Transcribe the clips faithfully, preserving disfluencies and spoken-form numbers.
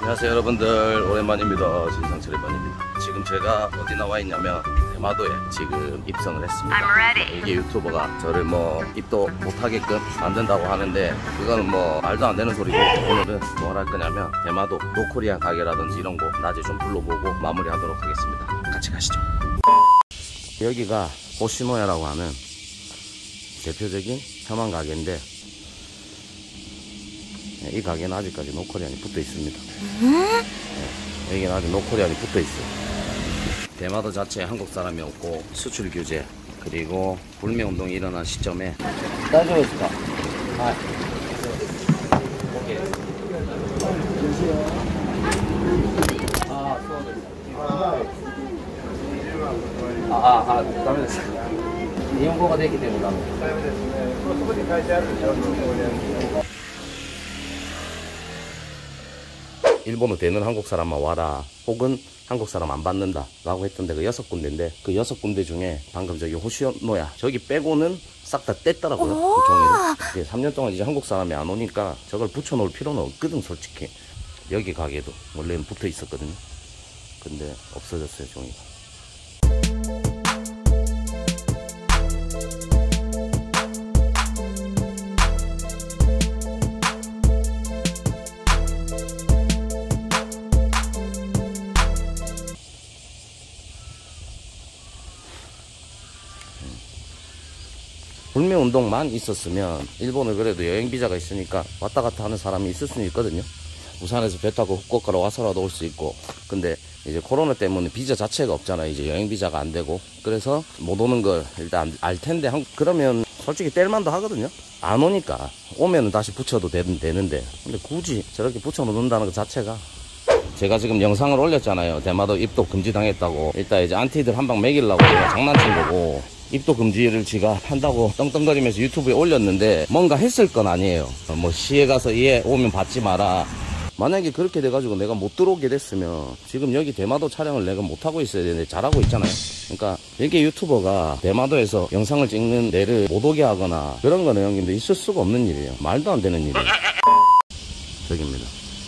안녕하세요 여러분들, 오랜만입니다. 진상철의 번입니다. 지금 제가 어디 나와 있냐면 대마도에 지금 입성을 했습니다. 이게 유튜버가 저를 뭐 입도 못하게끔 만든다고 하는데 그거는 뭐 말도 안 되는 소리고, 오늘은 뭘 할 거냐면 대마도 노코리안 가게라든지 이런 거 낮에 좀 불러보고 마무리 하도록 하겠습니다. 같이 가시죠. 여기가 호시노야라고 하는 대표적인 혐한 가게인데, 이 가게는 아직까지 노코리안이 붙어 있습니다. 네, 여기는 아직 노코리안이 붙어 있어요. 대마도 자체에 한국 사람이 없고 수출 규제, 그리고 불매 운동이 일어난 시점에 따져보실까? 아, 오케이. 아, 아, 아, 아, 다음에 이용고가 되기 때문에 일본어 되는 한국 사람만 와라, 혹은 한국 사람 안 받는다 라고 했던 데가 여섯 군데인데, 그 여섯 군데 중에 방금 저기 호시노야 저기 빼고는 싹 다 뗐더라고요. 그 종이를. 삼 년 동안 이제 한국 사람이 안 오니까 저걸 붙여놓을 필요는 없거든. 솔직히 여기 가게도 원래는 붙어 있었거든요. 근데 없어졌어요, 종이가. 불매운동만 있었으면 일본을 그래도 여행비자가 있으니까 왔다 갔다 하는 사람이 있을 수는 있거든요. 부산에서 배 타고 후쿠오카로 와서라도 올 수 있고. 근데 이제 코로나 때문에 비자 자체가 없잖아요. 이제 여행비자가 안 되고. 그래서 못 오는 걸 일단 알 텐데, 그러면 솔직히 뗄만도 하거든요. 안 오니까 오면은 다시 붙여도 되는데, 근데 굳이 저렇게 붙여놓는다는 것 자체가. 제가 지금 영상을 올렸잖아요. 대마도 입도 금지당했다고. 일단 이제 안티들 한 방 먹이려고 제가 장난친 거고, 입도 금지를 지가 한다고 떵떵거리면서 유튜브에 올렸는데 뭔가 했을 건 아니에요. 뭐 시에 가서 얘 오면 받지 마라. 만약에 그렇게 돼가지고 내가 못 들어오게 됐으면 지금 여기 대마도 촬영을 내가 못하고 있어야 되는데 잘하고 있잖아요. 그러니까 이게 유튜버가 대마도에서 영상을 찍는 데를 못 오게 하거나 그런 거는 형님들 있을 수가 없는 일이에요. 말도 안 되는 일이에요. 저기입니다.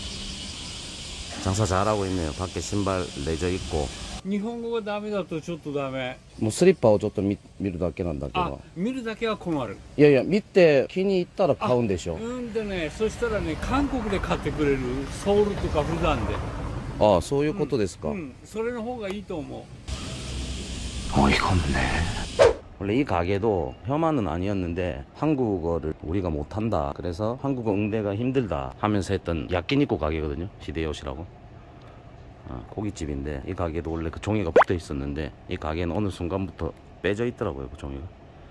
장사 잘하고 있네요. 밖에 신발 내져 있고. 日本語がダメだとちょっとダメ。 もうスリッパをちょっと 見, 見るだけなんだけど。 あ、見るだけは困る。 いやいや、見て気に入ったら買うんでしょ。 うんでね、そしたらね、韓国で買ってくれる。ソウルとか普段で。 ああ、そういうことですか。 うん、うん、それの方がいいと思う。 어이가 없네. 원래 이 가게도 혐한은 아니었는데 한국어를 우리가 못한다, 그래서 한국어 응대가 힘들다 하면서 했던 야끼니쿠 가게거든요. 히데요시라고. 아, 고깃집인데 이 가게도 원래 그 종이가 붙어 있었는데 이 가게는 어느 순간부터 빼져 있더라고요, 그 종이가.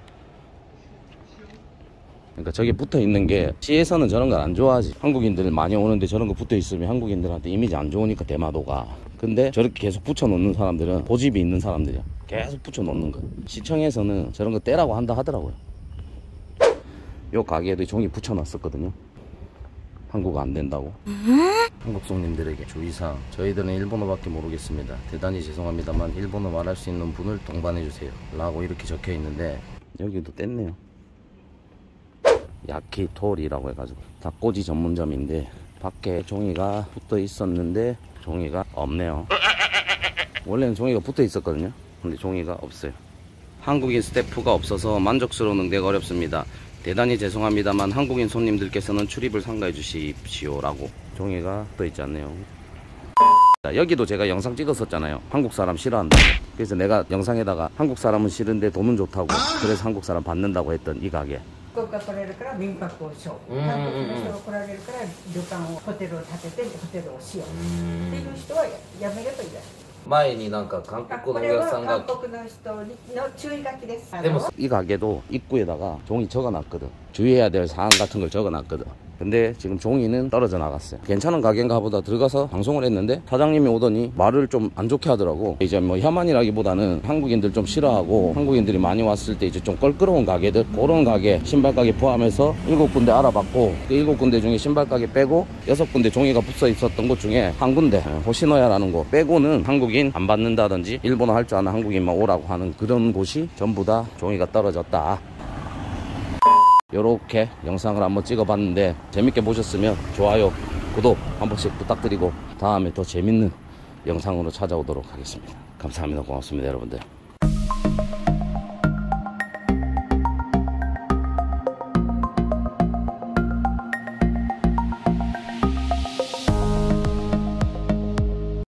그러니까 저기 붙어 있는 게 시에서는 저런 걸 안 좋아하지. 한국인들 많이 오는데 저런 거 붙어 있으면 한국인들한테 이미지 안 좋으니까, 대마도가. 근데 저렇게 계속 붙여 놓는 사람들은 고집이 있는 사람들이야. 계속 붙여 놓는 거야. 시청에서는 저런 거 떼라고 한다 하더라고요. 요 가게에도 종이 붙여 놨었거든요. 한국어 안 된다고. 한국 손님들에게 주의사항, 저희들은 일본어밖에 모르겠습니다. 대단히 죄송합니다만 일본어 말할 수 있는 분을 동반해 주세요 라고 이렇게 적혀 있는데, 여기도 뗐네요. 야키토리라고 해가지고 닭꼬지 전문점인데 밖에 종이가 붙어 있었는데 종이가 없네요. 원래는 종이가 붙어 있었거든요. 근데 종이가 없어요. 한국인 스태프가 없어서 만족스러운 응대가 어렵습니다. 대단히 죄송합니다만 한국인 손님들께서는 출입을 삼가해 주십시오 라고 종이가 떠 있지 않네요. 여기도 제가 영상 찍었었잖아요. 한국 사람 싫어한다. 그래서 내가 영상에다가 한국 사람은 싫은데 돈은 좋다고, 그래서 한국 사람 받는다고 했던 이 가게. 韓国が来れるから民泊をしよう、韓国の人が来られるから旅館をホテルを建ててホテルをしようっていう人はやめればいいです。 前になんか韓国のお客さんが、 韓国の人の注意書きです。 이 가게도 입구에다가 종이 적어놨거든. 주의해야 될 사항 같은 걸 적어놨거든. 근데 지금 종이는 떨어져 나갔어요. 괜찮은 가게인가 보다 들어가서 방송을 했는데 사장님이 오더니 말을 좀 안 좋게 하더라고. 이제 뭐 혐한이라기보다는 한국인들 좀 싫어하고 한국인들이 많이 왔을 때 이제 좀 껄끄러운 가게들, 그런 가게, 신발 가게 포함해서 일곱 군데 알아봤고, 그 일곱 군데 중에 신발 가게 빼고 여섯 군데 종이가 붙어 있었던 곳 중에 한 군데, 호시노야라는 곳 빼고는 한국인 안 받는다든지 일본어 할 줄 아는 한국인만 오라고 하는 그런 곳이 전부 다 종이가 떨어졌다. 요렇게 영상을 한번 찍어봤는데 재밌게 보셨으면 좋아요, 구독 한 번씩 부탁드리고 다음에 더 재밌는 영상으로 찾아오도록 하겠습니다. 감사합니다. 고맙습니다, 여러분들.